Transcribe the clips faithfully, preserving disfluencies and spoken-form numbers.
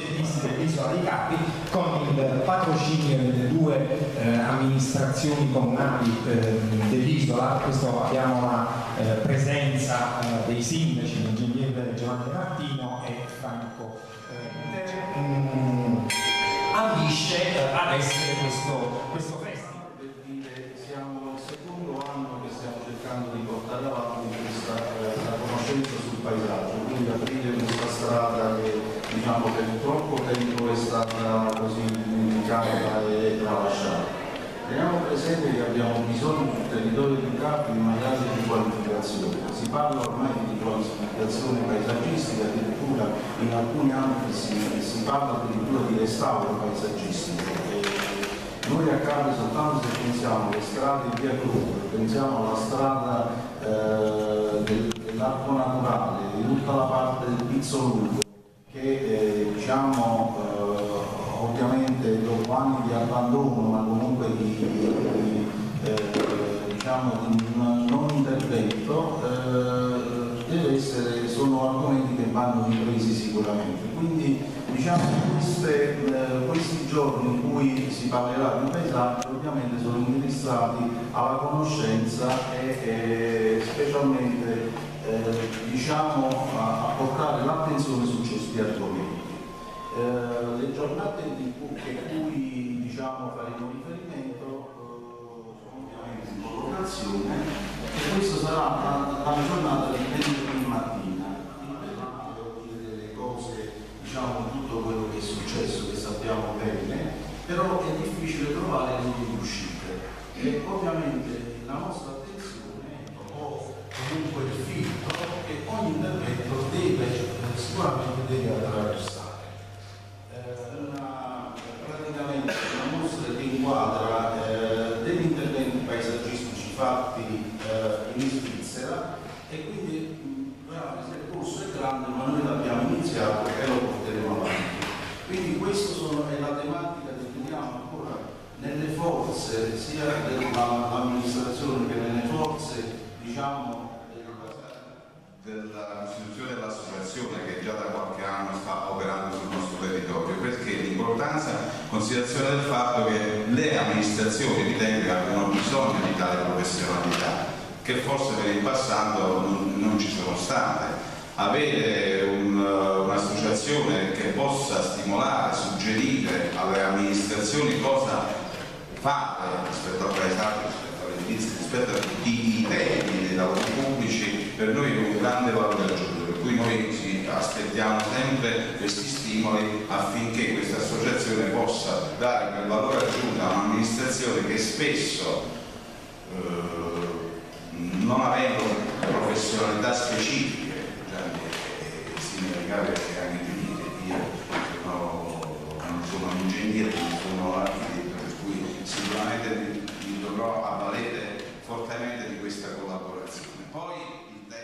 progettisti dell'Isola dei Capi, con il patrocinio delle due eh, amministrazioni comunali eh, dell'isola. Questo abbiamo la eh, presenza eh, dei sindaci, l'ingegnere Giovanni Martino e Franco eh, mm, ambisce eh, ad essere questo, questo festival. Per dire, siamo il secondo anno che stiamo cercando di portare avanti questa eh, la conoscenza sul paesaggio, quindi aprire questa strada che diciamo per troppo tempo è stata così dimenticata e tralasciata. Teniamo presente che abbiamo bisogno sul territorio di Capi di una grande riqualificazione. Si parla ormai di riqualificazione paesaggistica, addirittura in alcuni ambiti si, si parla addirittura di restauro paesaggistico. E noi a Capi soltanto se pensiamo alle strade di via Cruz, pensiamo alla strada eh, del, dell'arco naturale, di tutta la parte del Pizzolungo, che eh, diciamo eh, ovviamente dopo anni di abbandono, ma comunque di, di, eh, diciamo di non intervento, eh, deve essere, sono argomenti che vanno ripresi sicuramente. Quindi diciamo queste, eh, questi giorni in cui si parlerà di paesaggio ovviamente sono indirizzati alla conoscenza e, e specialmente eh, diciamo a, a portare l'attenzione su questi argomenti. Eh, le giornate di cui, cui diciamo, faremo riferimento eh, sono ovviamente in collocazione e questa sarà la, la giornata di venerdì mattina. Devo dire le cose, diciamo tutto quello che è successo, che sappiamo bene, però è difficile trovare le vie di uscita e ovviamente la nostra attenzione o comunque il filtro che ogni intervento deve sicuramente deve attraversare. Una, praticamente una mostra che inquadra eh, degli interventi paesaggistici fatti eh, in Svizzera e quindi veramente il corso è grande ma noi l'abbiamo iniziato e lo porteremo avanti. Quindi questa è la tematica che teniamo ancora nelle forze sia dell'amministrazione che nelle forze diciamo della costituzione dell'associazione che già da qualche anno sta operando sul nostro territorio, perché l'importanza, considerazione del fatto che le amministrazioni ritengono che abbiano bisogno di tale professionalità che forse per il passato non, non ci sono state. Avere un'associazione che possa stimolare, suggerire alle amministrazioni cosa fare rispetto al paesaggio, rispetto all'edilizia, rispetto ai temi dei lavori pubblici, per noi è un grande valore aggiunto, per cui noi ci aspettiamo sempre questi stimoli affinché questa associazione possa dare quel valore aggiunto a un'amministrazione che spesso eh, non avendo professionalità specifiche, già significare che anche io non sono un ingegnere, non sono architetto, per cui sicuramente mi, mi dovrò avvalere fortemente di questa collaborazione. Poi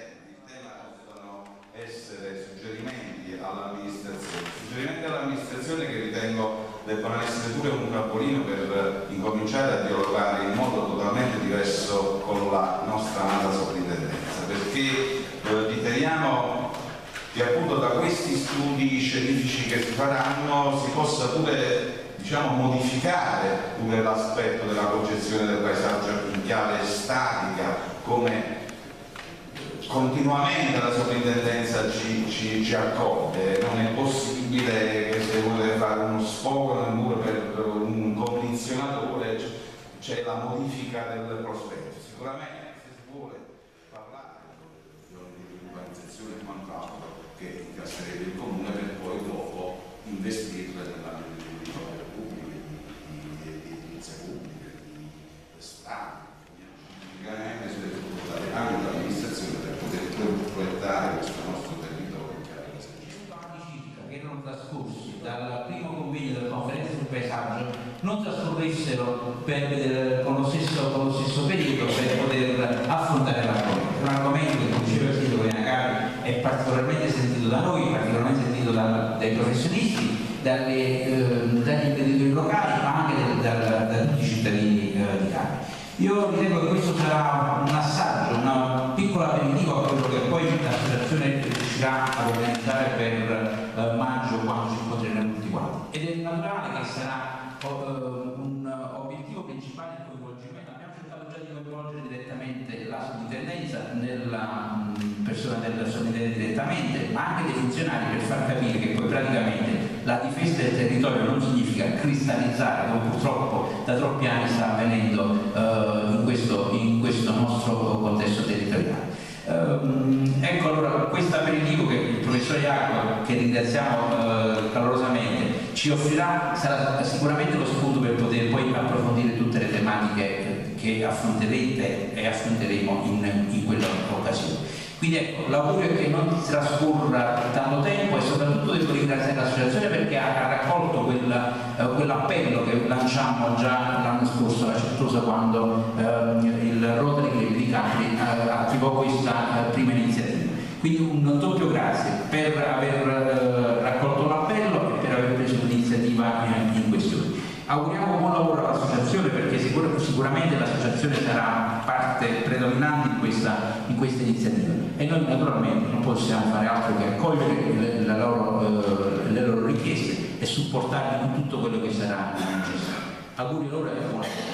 essere suggerimenti all'amministrazione, suggerimenti all'amministrazione che ritengo debbano essere pure un capolino per incominciare a dialogare in modo totalmente diverso con la nostra amata sovrintendenza, perché eh, riteniamo che appunto da questi studi scientifici che si faranno si possa pure diciamo modificare pure l'aspetto della concezione del paesaggio in chiave statica, come continuamente la sovrintendenza ci, ci, ci accoglie. Non è possibile che se vuole fare uno sfogo nel muro per un condizionatore c'è la modifica del prospetto. Sicuramente se si vuole parlare di urbanizzazione e quant'altro che incasserebbe il comune per poi dopo investirle nell'ambito di opere pubbliche, di edilizia pubblica, di strade. Sicuramente si deve portare anche l'amministrazione per poter proiettare questo nostro territorio che erano trascorsi dal primo convegno della conferenza sul paesaggio non trascorressero per, eh, con, lo stesso, con lo stesso periodo per poter affrontare l'argomento. È un argomento che, come diceva il sindaco Iannacari, è particolarmente sentito da noi, particolarmente sentito da, dai professionisti, dalle, eh, dagli imprenditori locali, ma anche da, da, da tutti i cittadini eh, di Capi. Io ritengo che questo sarà un assaggio, una piccola aperitivo a quello che poi l'associazione riuscirà a organizzare per eh, maggio, quando ci incontreremo persone del sorridere direttamente, ma anche dei funzionari, per far capire che poi praticamente la difesa del territorio non significa cristallizzare, come purtroppo da troppi anni sta avvenendo eh, in, questo, in questo nostro contesto territoriale. Uh, ecco, allora questo aperitivo che il professor Jacopo, che ringraziamo uh, calorosamente, ci offrirà sarà sicuramente lo spunto per poter poi approfondire tutte le tematiche che affronterete e affronteremo in, in quella occasione. Quindi ecco, l'augurio è che non ti trascorra tanto tempo, e soprattutto devo ringraziare l'associazione perché ha, ha raccolto quel, uh, quell'appello che lanciamo già l'anno scorso a Certosa, quando uh, il Rotary Club di Capri uh, attivò questa uh, prima iniziativa. Quindi un doppio grazie per aver uh, raccolto l'appello e per aver preso l'iniziativa uh, in questione. Auguriamo buon lavoro all'associazione, perché sicur sicuramente l'associazione sarà parte predominante in questa, in questa iniziativa, e noi naturalmente non possiamo fare altro che accogliere le, le, loro, eh, le loro richieste e supportarli in tutto quello che sarà necessario. Auguri loro e buon lavoro.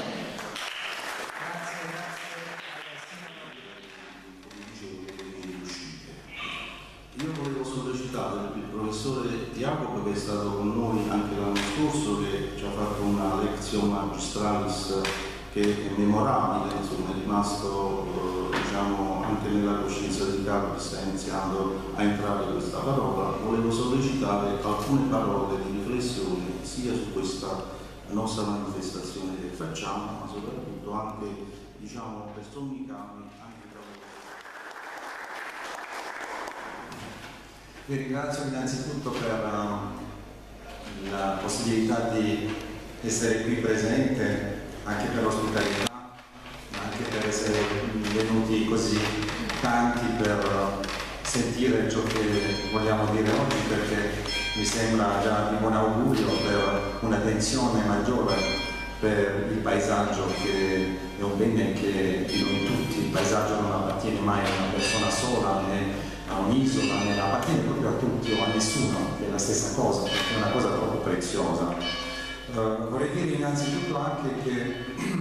Io volevo sollecitare il professore Jacopo, che è stato con noi anche l'anno scorso, che ci ha fatto una lezione magistralis che è memorabile, insomma è rimasto eh, diciamo, anche nella coscienza di Capri, sta iniziando a entrare questa parola. Volevo sollecitare alcune parole di riflessione sia su questa nostra manifestazione che facciamo, ma soprattutto anche diciamo, per sommi capi anche tra voi. Vi ringrazio innanzitutto per uh, la possibilità di essere qui presente, anche per l'ospitalità, ma anche per essere venuti così tanti per sentire ciò che vogliamo dire oggi, perché mi sembra già di buon augurio per un'attenzione maggiore per il paesaggio, che è un bene che di noi tutti. Il paesaggio non appartiene mai a una persona sola, né a un'isola, ne appartiene proprio a tutti o a nessuno, che è la stessa cosa, perché è una cosa troppo preziosa. Uh, vorrei dire innanzitutto anche che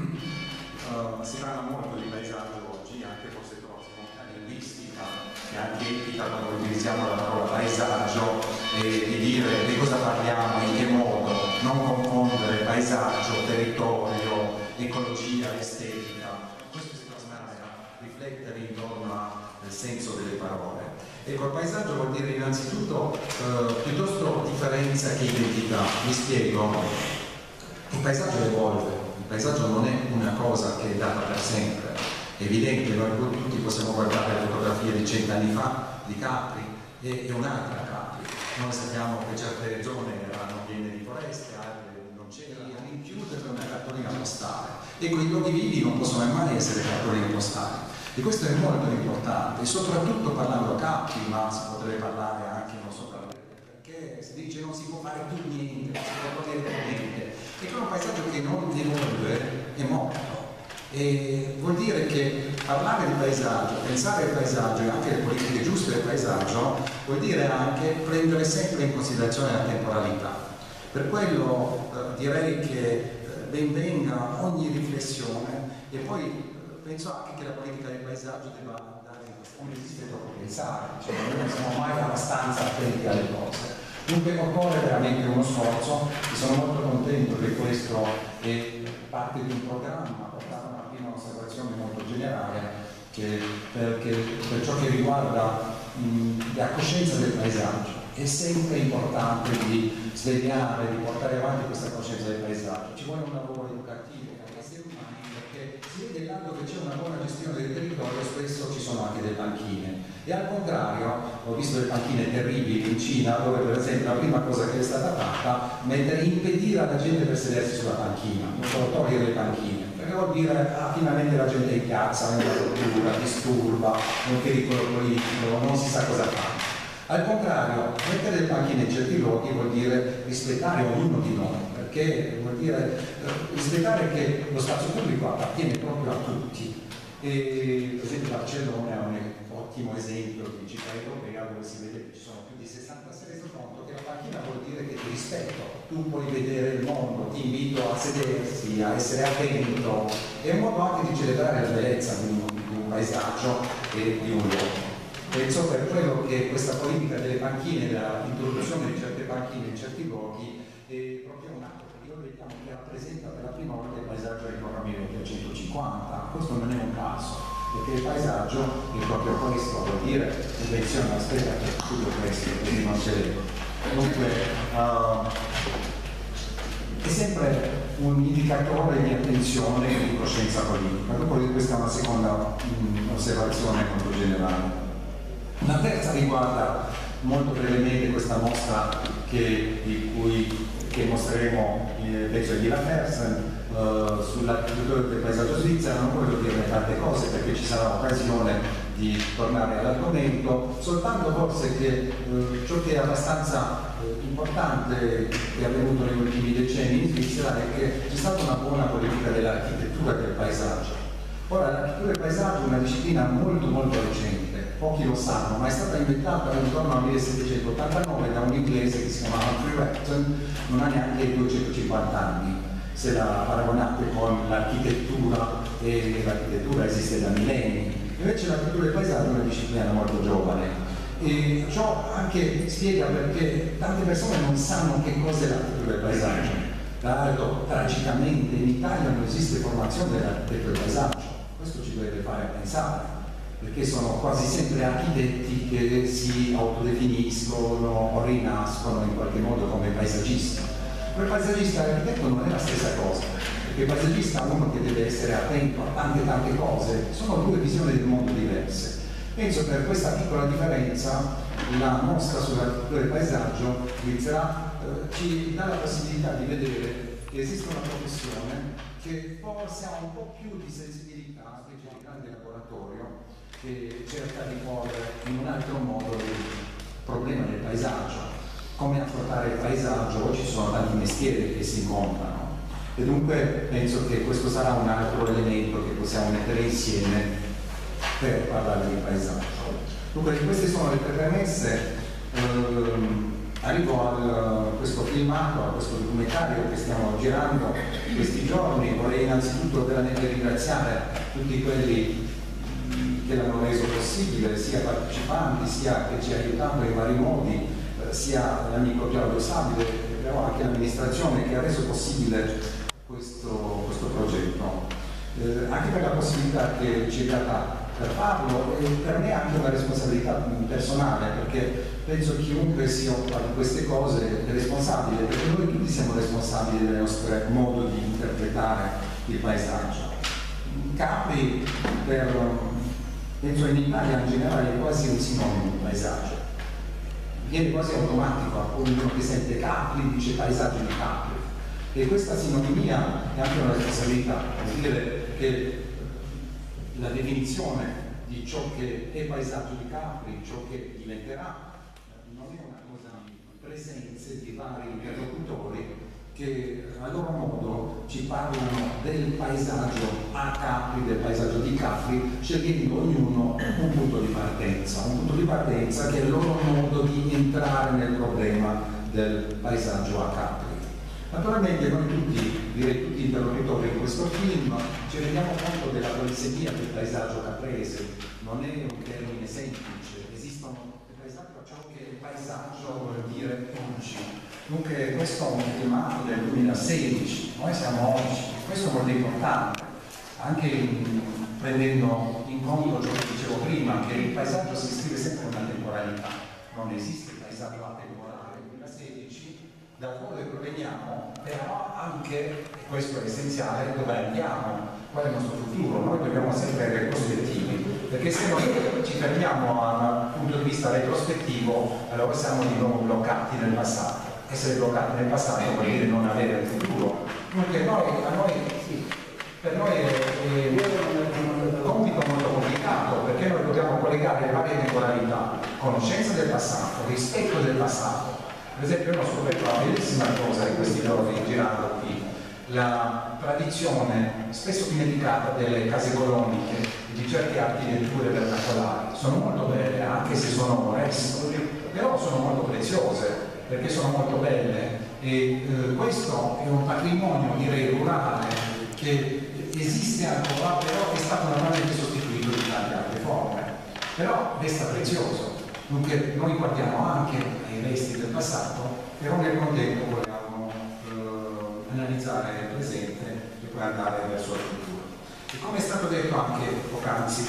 uh, si parla molto di paesaggio oggi, anche forse troppo di linguistica e anche etica, quando utilizziamo la parola paesaggio, e di dire di cosa parliamo, in che modo, non confondere paesaggio, territorio, ecologia, estetica. Questo si trasmette a riflettere intorno al senso delle parole. Ecco, il paesaggio vuol dire innanzitutto eh, piuttosto differenza che identità. Mi spiego. Il paesaggio evolve, il paesaggio non è una cosa che è data per sempre. È evidente, noi tutti possiamo guardare le fotografie di cent'anni fa di Capri e, e un'altra Capri. Noi sappiamo che certe zone erano piene di foreste, altre non c'erano, rinchiudere una cartolina postale. Ecco, i luoghi vivi non possono mai essere cartoline postali. E questo è molto importante, soprattutto parlando a Capri, ma si potrebbe parlare anche non so perché si dice non si può fare più niente, non si può togliere più niente. E con un paesaggio che non evolve è morto. E vuol dire che parlare di paesaggio, pensare al paesaggio e anche le politiche giuste del paesaggio vuol dire anche prendere sempre in considerazione la temporalità. Per quello eh, direi che eh, ben venga ogni riflessione, e poi penso anche che la politica del paesaggio debba dare un esiste troppo pensare, cioè noi non siamo mai abbastanza attenti alle cose. Dunque occorre veramente uno sforzo, e sono molto contento che questo è parte di un programma portato a una prima osservazione molto generale, che perché per ciò che riguarda mh, la coscienza del paesaggio è sempre importante di svegliare, di portare avanti questa coscienza del paesaggio. Ci vuole un lavoro educativo, si vede là dove c'è una buona gestione del territorio, spesso ci sono anche delle panchine, e al contrario ho visto le panchine terribili in Cina, dove per esempio la prima cosa che è stata fatta è mettere, impedire alla gente per sedersi sulla panchina, non solo togliere le panchine, perché vuol dire ah, finalmente la gente è in piazza, non è una tortura, disturba, è un pericolo politico, non si sa cosa fare. Al contrario, mettere le panchine in certi luoghi vuol dire rispettare ognuno di noi, perché vuol dire eh, rispettare che lo spazio pubblico appartiene proprio a tutti. E, per esempio Barcellona è un ottimo esempio di città europea dove si vede che ci sono più di sessantasei conto che la panchina vuol dire che ti rispetto, tu puoi vedere il mondo, ti invito a sedersi, a essere attento, è un modo anche di celebrare la bellezza di un, di un paesaggio e di un luogo. penso per quello che questa politica delle panchine, l'introduzione di certe panchine in certi luoghi è proprio un atto che io vediamo che rappresenta per la prima volta il paesaggio intorno al milleottocentocinquanta. Questo non è un caso, perché il paesaggio è proprio questo, vuol dire attenzione, aspetta che studio questo, quindi non c'è. Dunque uh, è sempre un indicatore di attenzione e di coscienza politica. Dopo questa è una seconda mh, osservazione molto generale. La terza riguarda molto brevemente questa mostra che, di cui, che mostreremo, eh, penso di La Fersen, eh, sull'architettura del paesaggio svizzero. Non voglio dire tante cose perché ci sarà occasione di tornare all'argomento, soltanto forse che eh, ciò che è abbastanza eh, importante che è avvenuto negli ultimi decenni in Svizzera è che c'è stata una buona politica dell'architettura del paesaggio. Ora, l'architettura del paesaggio è una disciplina molto molto recente, pochi lo sanno, ma è stata inventata intorno al millesettecentottantanove da un inglese che si chiama Humphrey Repton, non ha neanche duecentocinquanta anni, se la paragonate con l'architettura, e l'architettura esiste da millenni. Invece l'architettura del paesaggio è una disciplina molto giovane e ciò anche spiega perché tante persone non sanno che cos'è l'architettura del paesaggio. Tra l'altro, tragicamente in Italia non esiste formazione dell'architettura del paesaggio, questo ci dovrebbe fare pensare, perché sono quasi sempre architetti che si autodefiniscono o rinascono in qualche modo come paesaggisti. Per il paesaggista e l'architetto non è la stessa cosa, perché il paesaggista è uno che deve essere attento a tante tante cose, sono due visioni del mondo diverse. Penso per questa piccola differenza la mostra sull'architettura del paesaggio svizzera eh, ci dà la possibilità di vedere che esiste una professione che forse ha un po' più di sensibilità, specie di grande laboratorio, che cerca di porre in un altro modo il problema del paesaggio, come affrontare il paesaggio. Ci sono tanti mestieri che si incontrano e dunque penso che questo sarà un altro elemento che possiamo mettere insieme per parlare di paesaggio. Dunque queste sono le tre premesse. ehm, arrivo a questo filmato, a questo documentario che stiamo girando questi giorni. Vorrei innanzitutto veramente ringraziare tutti quelli che l'hanno reso possibile, sia partecipanti, sia che ci ha aiutato in vari modi, sia l'amico Claudio Sabile, però anche l'amministrazione che ha reso possibile questo, questo progetto, eh, anche per la possibilità che ci è data per farlo, e per me anche una responsabilità personale, perché penso che chiunque si occupa di queste cose è responsabile, perché noi tutti siamo responsabili del nostro modo di interpretare il paesaggio. Capri, per, penso in Italia in generale, è quasi un sinonimo di paesaggio. Viene quasi automatico a uno che sente Capri, dice paesaggio di Capri. E questa sinonimia è anche una responsabilità, vuol dire che la definizione di ciò che è paesaggio di Capri, ciò che diventerà, non è una cosa di presenze di vari interlocutori che a loro modo ci parlano del paesaggio a Capri, del paesaggio di Capri, scegliendo ognuno un punto di partenza, un punto di partenza che è il loro modo di entrare nel problema del paesaggio a Capri. Naturalmente noi tutti, direi tutti gli interlocutori in questo film, ci rendiamo conto della polisemia del paesaggio caprese. Non è un termine semplice, esistono il paesaggio, ciò che il paesaggio vuol dire oggi. Dunque questo è un filmato del duemilasedici, noi siamo oggi, questo è molto importante, anche in, prendendo in conto ciò che dicevo prima, che il paesaggio si scrive sempre in una temporalità, non esiste il paesaggio atemporale. Nel duemilasedici, da dove proveniamo, però anche, e questo è essenziale, dove andiamo, qual è il nostro futuro. Noi dobbiamo sempre essere prospettivi, perché se noi ci fermiamo a un punto di vista retrospettivo, allora siamo di nuovo bloccati nel passato. Essere bloccati nel passato vuol dire non avere il futuro. Dunque noi, a noi, per noi è, è un compito molto complicato, perché noi dobbiamo collegare le varie temporalità, conoscenza del passato, rispetto del passato. Per esempio io ho scoperto una bellissima cosa in questi giorni girando qui, la tradizione spesso dimenticata delle case coloniche, di certe architetture vernacolari. Sono molto belle, anche se sono un resto, però sono molto preziose, perché sono molto belle, e eh, questo è un patrimonio, direi, rurale che esiste ancora, però è stato normalmente sostituito di tante altre forme. però resta prezioso. Dunque noi guardiamo anche ai resti del passato, però nel contempo vogliamo eh, analizzare il presente e poi andare verso il futuro. E come è stato detto anche poc'anzi,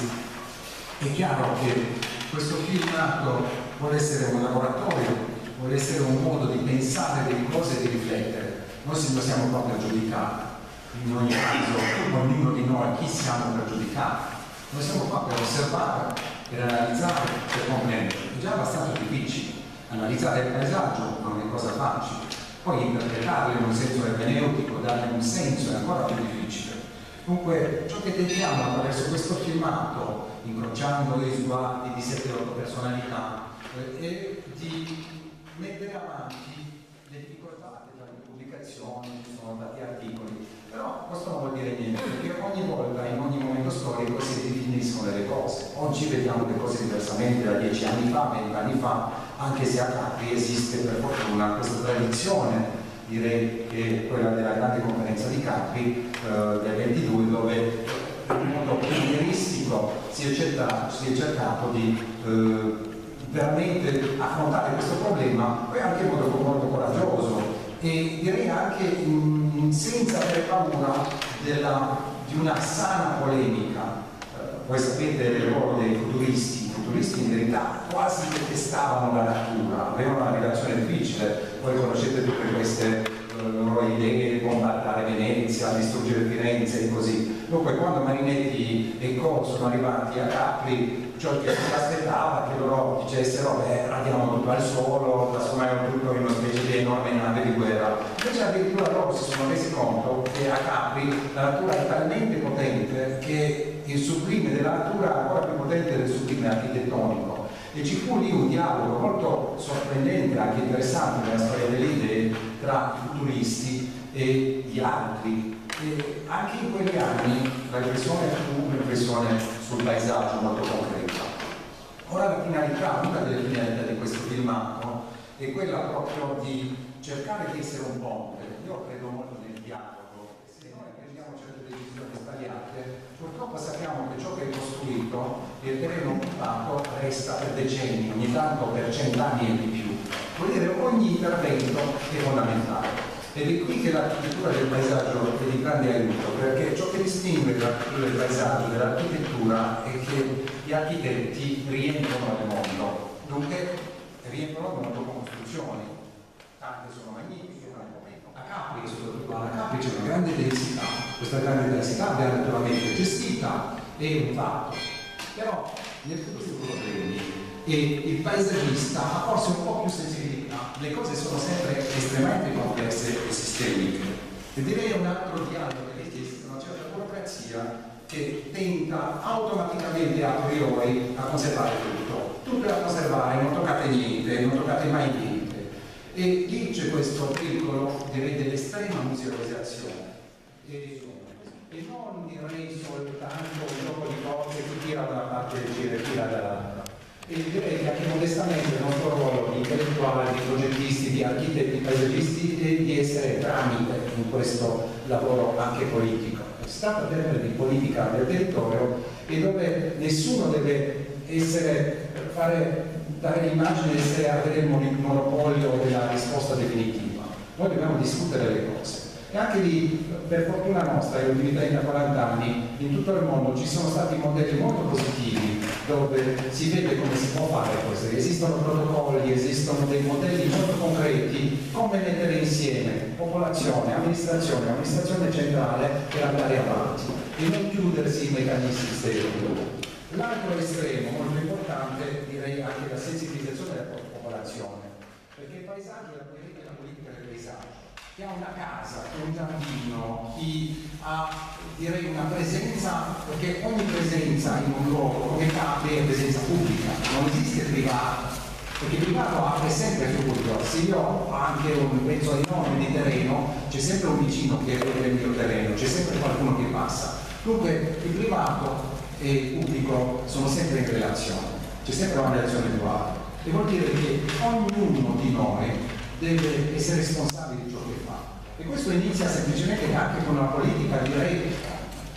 è chiaro che questo filmato vuole essere un laboratorio, vuole essere un modo di pensare delle cose e di riflettere. Noi non siamo qua per giudicare, in ogni caso ognuno di noi chi siamo per giudicare. Noi siamo qua per osservare, per analizzare, per comprendere. È già abbastanza difficile. Analizzare il paesaggio non è cosa facile. Poi interpretarlo in un senso ermeneutico, dargli un senso è ancora più difficile. Dunque, ciò che tentiamo attraverso questo filmato, incrociando gli sguardi di sette otto personalità, eh, è di mettere avanti le difficoltà delle pubblicazioni, ci sono tanti articoli, però questo non vuol dire niente, perché ogni volta, in ogni momento storico, si definiscono delle cose. Oggi vediamo le cose diversamente da dieci anni fa, venti anni fa, anche se a Capri esiste per fortuna questa tradizione, direi che quella della grande conferenza di Capri eh, del ventidue, dove in modo pionieristico si è cercato, si è cercato di eh, veramente affrontare questo problema, poi anche in modo molto coraggioso e direi anche mh, senza avere paura della, di una sana polemica. Eh, voi sapete il ruolo dei futuristi. I futuristi in verità quasi detestavano la natura, avevano una relazione difficile. Voi conoscete tutte queste eh, loro idee, bombardare Venezia, distruggere Firenze e così. Dunque quando Marinetti e Co sono arrivati a Capri, ciò che si aspettava che loro dicessero beh, radiamo tutto al suolo, trasformiamo tutto in una specie di enorme nave di guerra. Invece addirittura loro si sono resi conto che a Capri la natura è talmente potente che il sublime della natura è ancora più potente del sublime architettonico. E ci fu lì un dialogo molto sorprendente, anche interessante nella storia delle idee, tra i futuristi e gli altri. E anche in quegli anni la riflessione fu una riflessione sul paesaggio molto concreta. Ora la finalità, una delle finalità di questo filmato è quella proprio di cercare di essere un ponte. Io credo molto nel dialogo, se noi prendiamo certe decisioni sbagliate, purtroppo sappiamo che ciò che è costruito, il terreno occupato, resta per decenni, ogni tanto per cent'anni e di più. Vuol dire che ogni intervento è fondamentale. Ed è qui che l'architettura del paesaggio è di grande aiuto, perché ciò che distingue l'architettura del paesaggio dall'architettura è che gli architetti rientrano al mondo, dunque rientrano al mondo con costruzioni. Tante sono magnifiche, tante meno. A Capri, soprattutto a Capri, c'è una grande densità, questa grande densità viene naturalmente gestita, è un fatto. Però nel questi problemi e il paesaggista ha forse un po' più sensibilità, le cose sono sempre estremamente complesse e sistemiche. E direi un altro dialogo che esiste, una certa burocrazia che tenta automaticamente a priori a conservare tutto, tutto da conservare, non toccate niente, non toccate mai niente. E lì c'è questo pericolo, direi, dell'estrema musealizzazione. E, e non direi soltanto un gioco di cose che tira da una parte e tira dall'altra. E direi che anche modestamente il nostro ruolo di intellettuali, di progettisti, di architetti, paesaggisti è di essere tramite in questo lavoro anche politico. Si tratta di di politica del territorio e dove nessuno deve essere, fare, dare l'immagine di essere, avere il monopolio della risposta definitiva. Noi dobbiamo discutere le cose. E anche lì, per fortuna nostra, negli ultimi trenta quaranta anni, in tutto il mondo ci sono stati modelli molto positivi dove si vede come si può fare cose. Esistono protocolli, esistono dei modelli molto concreti, come mettere insieme popolazione, amministrazione, amministrazione centrale per andare avanti e non chiudersi in meccanismi sterili. L'altro estremo, molto importante, direi anche la sensibilizzazione della popolazione, perché il paesaggio è la politica del paesaggio. Chi ha una casa, chi ha un giardino, chi ha, direi, una presenza, perché ogni presenza in un luogo come Capri è presenza pubblica, non esiste privato, perché il privato apre sempre il suo pubblico. Se io ho anche un pezzo enorme di terreno, c'è sempre un vicino che è il mio terreno, c'è sempre qualcuno che passa. Dunque il privato e il pubblico sono sempre in relazione, c'è sempre una relazione duale, e vuol dire che ognuno di noi deve essere responsabile di ciò che fa. E questo inizia semplicemente anche con una politica, direi,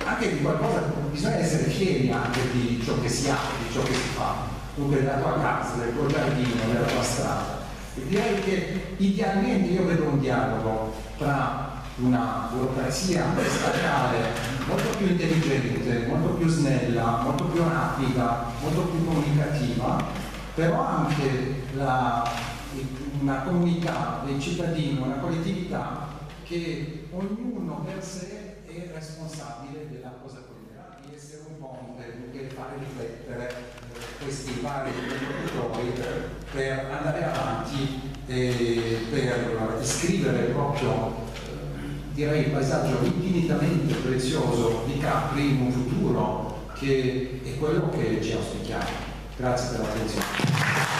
anche di qualcosa, bisogna essere fieri anche di ciò che si ha, di ciò che si fa, dunque della tua casa, del tuo giardino, della tua strada. E direi che idealmente io vedo un dialogo tra una burocrazia statale molto più intelligente, molto più snella, molto più rapida, molto più comunicativa, però anche la, una comunità dei cittadini, una collettività che ognuno per sé è responsabile della cosa quotidiana, di essere un ponte, di fare riflettere questi vari interlocutori per andare avanti e per scrivere proprio, direi, il paesaggio infinitamente prezioso di Capri in un futuro che è quello che ci auspichiamo. Grazie per l'attenzione.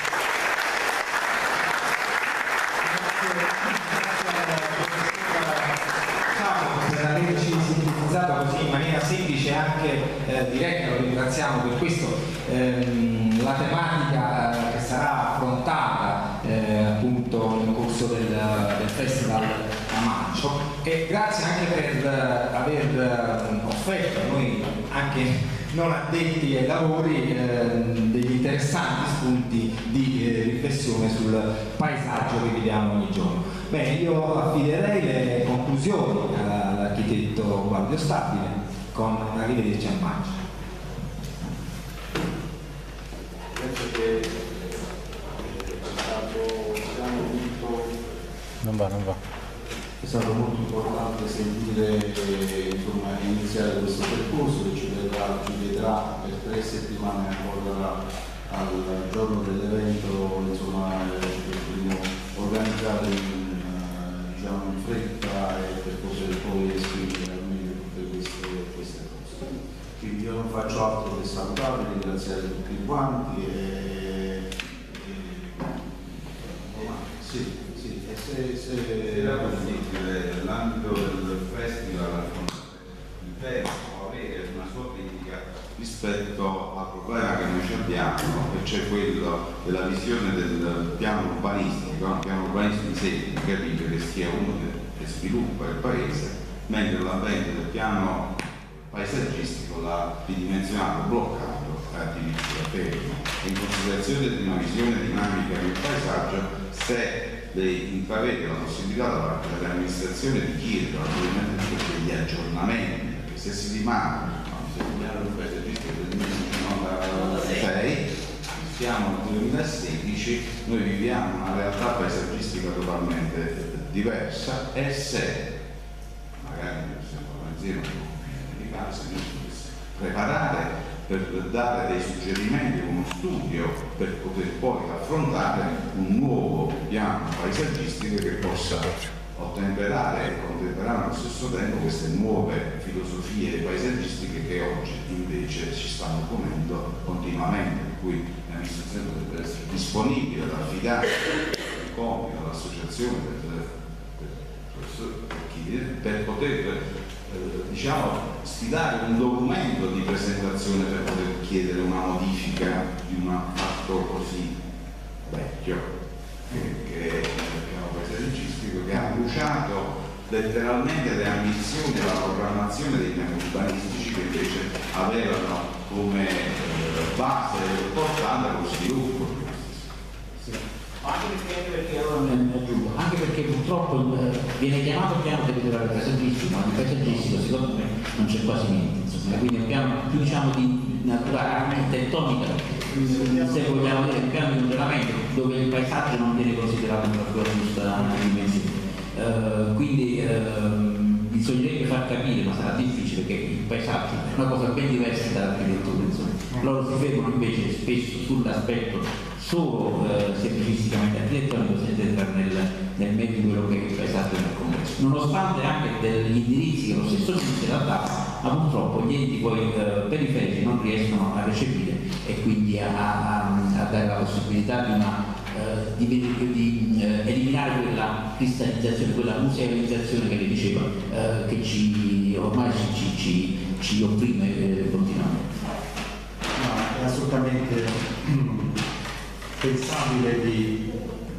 Così in maniera semplice e anche eh, diretta, lo ringraziamo per questo. Ehm, la tematica che sarà affrontata eh, appunto nel corso del, del Festival a maggio, e grazie anche per eh, aver offerto a noi anche non addetti ai lavori eh, degli interessanti spunti di eh, riflessione sul paesaggio che viviamo ogni giorno. Bene, io affiderei le conclusioni all'architetto Guardio Stabile con arrivederci a maggio. Penso che è stato, abbiamo vinto, non va, non va. È stato molto importante sentire, insomma, iniziare questo percorso che ci vedrà, ci vedrà per tre settimane ancora al giorno dell'evento, insomma, potremo organizzare in, diciamo, in fretta e per poter poi esprimere al meglio tutte queste, queste cose. Quindi io non faccio altro che salutare, ringraziare tutti quanti e, e sì. Se, se era possibile nell'ambito del festival il verso avere una sua critica rispetto al problema che noi ci abbiamo, e cioè quello della visione del piano urbanistico, un piano urbanistico semplice, capire che sia uno che, che sviluppa il paese, mentre l'ambiente del piano paesaggistico l'ha ridimensionato, bloccato e addirittura fermo. In considerazione di una visione dinamica del paesaggio, se lei intravede la possibilità da parte delle amministrazioni di chiedere naturalmente degli aggiornamenti, perché se si rimane se vogliamo il paesaggistico del millenovecentonovantasei, siamo nel duemilasedici, noi viviamo una realtà paesaggistica totalmente diversa, e se magari possiamo organizzare un di casa, preparare per dare dei suggerimenti, uno studio per poter poi affrontare un nuovo piano paesaggistico che possa ottemperare e contemperare allo stesso tempo queste nuove filosofie paesaggistiche che oggi invece ci stanno ponendo continuamente, per cui l'amministrazione dovrebbe essere disponibile ad affidare il compito all'associazione per, per, per poter Eh, diciamo, stilare un documento di presentazione per poter chiedere una modifica di un fatto così vecchio che, che è il piano paesaggistico, che ha bruciato letteralmente le ambizioni e la programmazione dei piani urbanistici che invece avevano come eh, base portata lo sviluppo. Anche perché, perché, aggiungo, anche perché purtroppo eh, viene chiamato piano territoriale paesaggistico, ma di paesaggistico secondo me non c'è quasi niente, insomma, quindi è un piano più, diciamo, di natura architettonica, se vogliamo dire un piano di miglioramento dove il paesaggio non viene considerato per la giusta dimensione. Uh, quindi uh, bisognerebbe far capire, ma sarà difficile, che il paesaggio è una cosa ben diversa dall'architettura, insomma. Loro si fermano invece spesso sull'aspetto solo uh, semplicisticamente architettonico, senza entrare nel, nel merito di quello che è il paesaggio nel complesso, nonostante anche degli indirizzi che lo stesso Ministero dà, ma purtroppo gli enti poi uh, periferici non riescono a recepire e quindi a, a, a dare la possibilità di una Uh, di, di, di uh, eliminare quella cristallizzazione, quella musealizzazione che le diceva, uh, che ci, ormai ci, ci, ci opprime eh, continuamente. No, è assolutamente pensabile di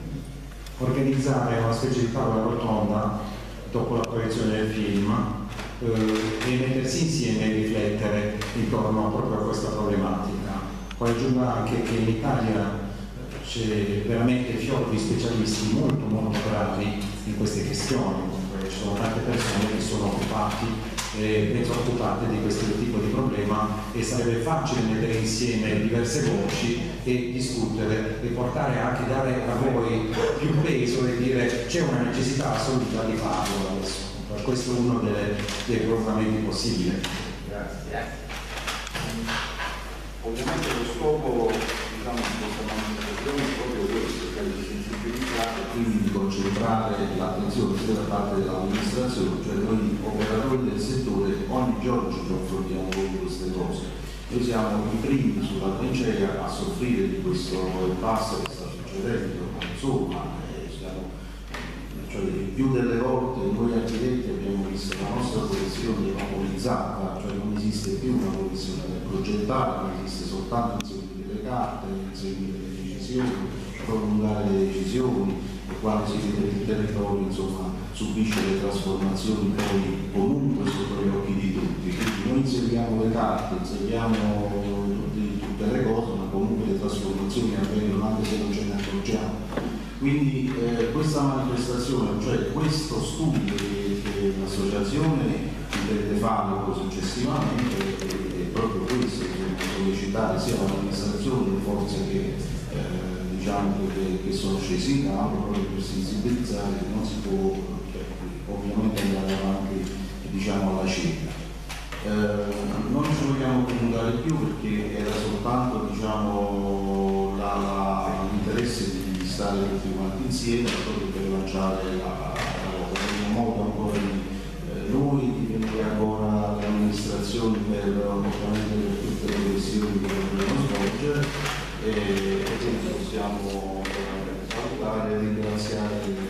organizzare una specie di tavola rotonda dopo la proiezione del film eh, e mettersi insieme e riflettere intorno proprio a questa problematica. Poi aggiungo anche che in Italia c'è veramente fior di specialisti molto molto bravi in queste questioni, ci sono tante persone che sono occupati e ben preoccupate di questo tipo di problema, e sarebbe facile mettere insieme diverse voci e discutere e portare anche, dare a voi più peso e dire c'è una necessità assoluta di farlo adesso. Questo è uno delle, dei programmi possibili. Grazie. Ovviamente lo scopo, diciamo, di questa manifestazione è proprio questo, cioè di sensibilizzare, quindi di concentrare l'attenzione sia da parte dell'amministrazione, cioè noi operatori del settore ogni giorno ci confrontiamo con queste cose. Noi siamo i primi sulla trincea a soffrire di questo impasse che sta succedendo, insomma, eh, siamo, cioè più delle volte noi architetti abbiamo visto la nostra professione monopolizzata, cioè non esiste più una professione progettale, ma esiste soltanto inseguire le carte, inseguire le decisioni, prolungare le decisioni, e quando si vede il territorio insomma subisce le trasformazioni poi comunque sotto gli occhi di tutti. Quindi noi inseguiamo le carte, inseguiamo tutte, tutte le cose, ma comunque le trasformazioni avvengono anche se non ce ne accorgiamo. Quindi eh, questa manifestazione, cioè questo studio che, che l'associazione intende fare successivamente è, è proprio questo, sollecitare sia l'amministrazione, le forze che, eh, diciamo, che, che sono scesi in campo proprio per sensibilizzare che non si può, cioè, ovviamente andare avanti, diciamo, alla cieca. Eh, non ci vogliamo comunicare più perché era soltanto, diciamo, l'interesse di stare tutti quanti insieme proprio per lanciare la in modo ancora di eh, noi, di venire ancora l'amministrazione per ovviamente per tutte le questioni che dobbiamo svolgere, e quindi possiamo salutare e ringraziare